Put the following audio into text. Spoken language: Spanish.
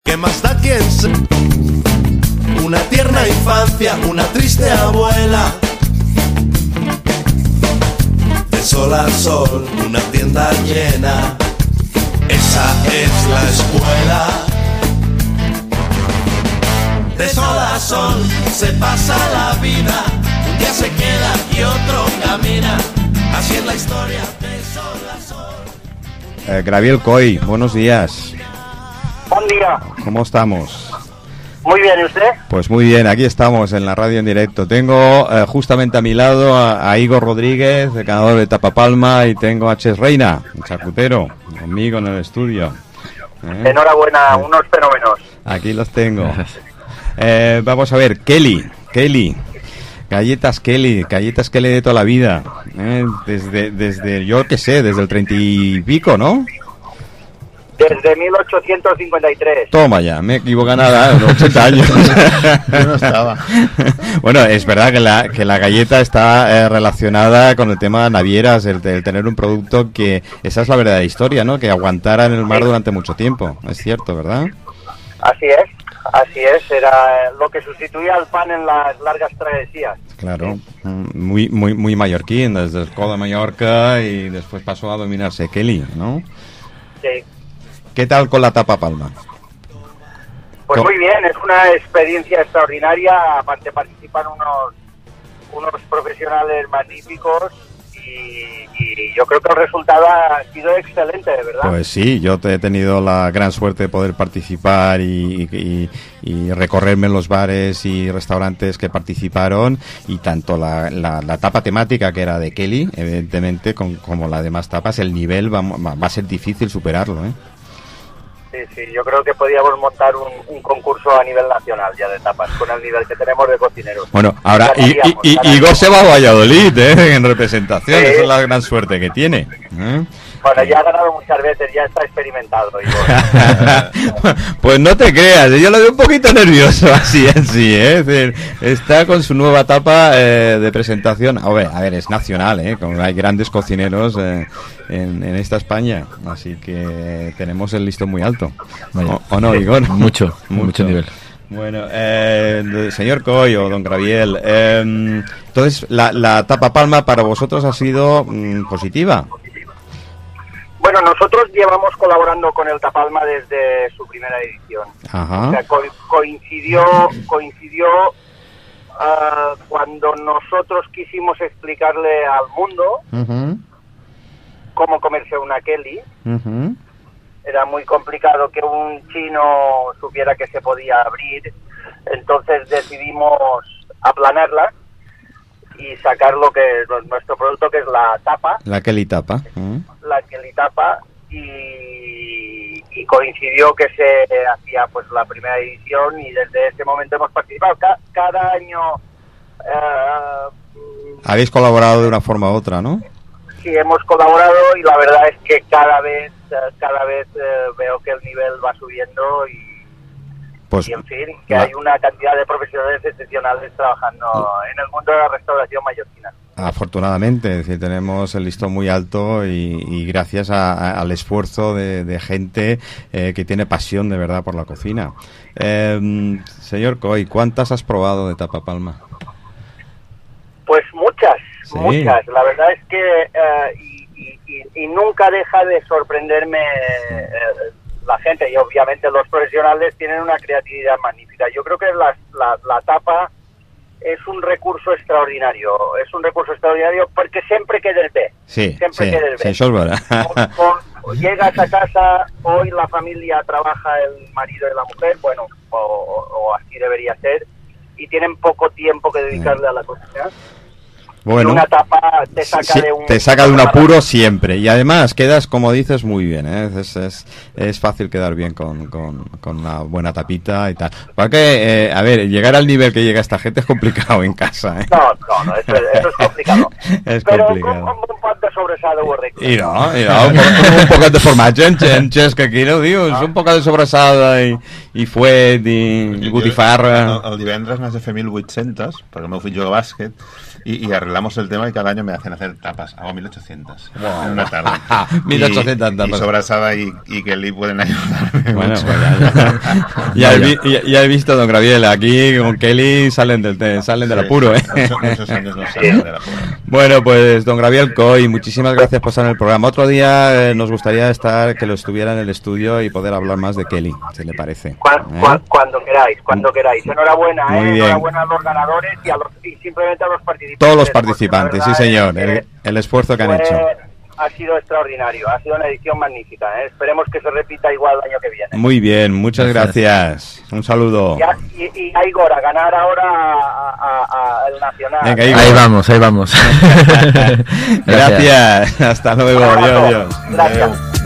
¿Qué más da quién se... Una tierna infancia, una triste abuela. De sol a sol, una tienda llena. Esa es la escuela. De sol a sol se pasa la vida. Un día se queda y otro camina. Así es la historia de sol a sol. Gabriel Coy, buenos días. Buen día. ¿Cómo estamos? Muy bien, ¿y usted? Pues muy bien, aquí estamos en la radio en directo. Tengo justamente a mi lado a Igor Rodríguez, el ganador de Tapa Palma, y tengo a Ches Reina, un charcutero, conmigo en el estudio. Enhorabuena, unos fenómenos. Aquí los tengo. Vamos a ver, Kelly, galletas Kelly de toda la vida, desde yo qué sé, desde el 30 y pico, ¿no? Desde 1853. Toma ya, me equivoco nada, 80 años. Yo no estaba. Bueno, es verdad que la galleta está relacionada con el tema navieras, el tener un producto que, esa es la verdadera historia, ¿no? Que aguantara en el mar durante mucho tiempo, es cierto, ¿verdad? Así es, era lo que sustituía al pan en las largas travesías. Claro, muy mallorquín, desde el Escoda de Mallorca y después pasó a dominarse Kelly, ¿no? Sí. ¿Qué tal con la Tapa Palma? Pues muy bien, es una experiencia extraordinaria, aparte participan unos profesionales magníficos y yo creo que el resultado ha sido excelente, de verdad. Pues sí, yo he tenido la gran suerte de poder participar y recorrerme en los bares y restaurantes que participaron, y tanto la tapa temática, que era de Kelly, evidentemente, como las demás tapas, el nivel va a ser difícil superarlo, ¿eh? Sí, yo creo que podíamos montar un concurso a nivel nacional ya de tapas, con el nivel que tenemos de cocineros. Bueno, ahora Igor se va a Valladolid, en representación, esa es la gran suerte que tiene. Bueno, ya ha ganado muchas veces, ya está experimentado, Igor. Pues no te creas, yo lo veo un poquito nervioso, así, es decir, está con su nueva etapa de presentación. A ver, es nacional, como hay grandes cocineros en esta España, así que tenemos el listón muy alto. ¿O no, Igor? Mucho nivel. Bueno, señor Coy o don Gabriel, entonces la Tapa Palma para vosotros ha sido positiva. Bueno, nosotros llevamos colaborando con el Tapalma desde su primera edición. Ajá. O sea, coincidió cuando nosotros quisimos explicarle al mundo cómo comerse una Kelly. Era muy complicado que un chino supiera que se podía abrir, entonces decidimos aplanarla y sacar lo que es nuestro producto, que es la tapa. La Kelly Tapa. La Kelly Tapa, y coincidió que se hacía pues la primera edición, y desde ese momento hemos participado. Cada año habéis colaborado de una forma u otra, ¿no? Sí, hemos colaborado, y la verdad es que cada vez veo que el nivel va subiendo, y en fin, que hay una cantidad de profesionales excepcionales trabajando en el mundo de la restauración mallorquina. Afortunadamente, es decir, tenemos el listón muy alto y gracias al esfuerzo de gente que tiene pasión de verdad por la cocina. Señor Coy, ¿cuántas has probado de Tapa Palma? Pues muchas. Sí. Muchas. La verdad es que y nunca deja de sorprenderme la gente, y obviamente los profesionales tienen una creatividad magnífica. Yo creo que la tapa es un recurso extraordinario, porque siempre queda el bé. Sí, queda el bé. Sí, eso es verdad. Llegas a casa, hoy la familia trabaja, el marido y la mujer, bueno, o así debería ser, y tienen poco tiempo que dedicarle a la cocina. Bueno, una tapa te saca de un apuro siempre, y además quedas, como dices, muy bien, ¿eh? Es fácil quedar bien con una buena tapita y tal. Porque, a ver, llegar al nivel que llega esta gente es complicado en casa, ¿eh? No, eso es complicado. Pero complicado. Con un pot de sobrasada ho arreglo. I un poquet de formatge, enxes, que aquí no dius, un poquet de sobrassada i fuet i botifarra. El divendres n'has de fer 1.800, perquè el meu fill juga a bàsquet, i arriba arreglamos el tema y cada año me hacen hacer tapas. Hago 1800 en una tarde. 1800 tapas. Y Sobrasada y Kelly pueden ayudarme. Bueno, mucho. pues ya he visto, don Graviel, aquí con Kelly salen del apuro, ¿eh? Esos años no salen del apuro. Bueno, pues don Graviel Coy, muchísimas gracias por estar en el programa. Otro día nos gustaría que lo estuviera en el estudio y poder hablar más de Kelly, si le parece. Cuando queráis. Enhorabuena, Muy bien. Enhorabuena a los ganadores y simplemente a los participantes. Todos los participantes, sí señor, el esfuerzo que han hecho. Ha sido extraordinario, ha sido una edición magnífica. Esperemos que se repita igual el año que viene. Muy bien, muchas gracias. Un saludo. Y a Igor, a ganar ahora el Nacional. Venga, Igor. Ahí vamos. Gracias, hasta luego. Adiós. Gracias.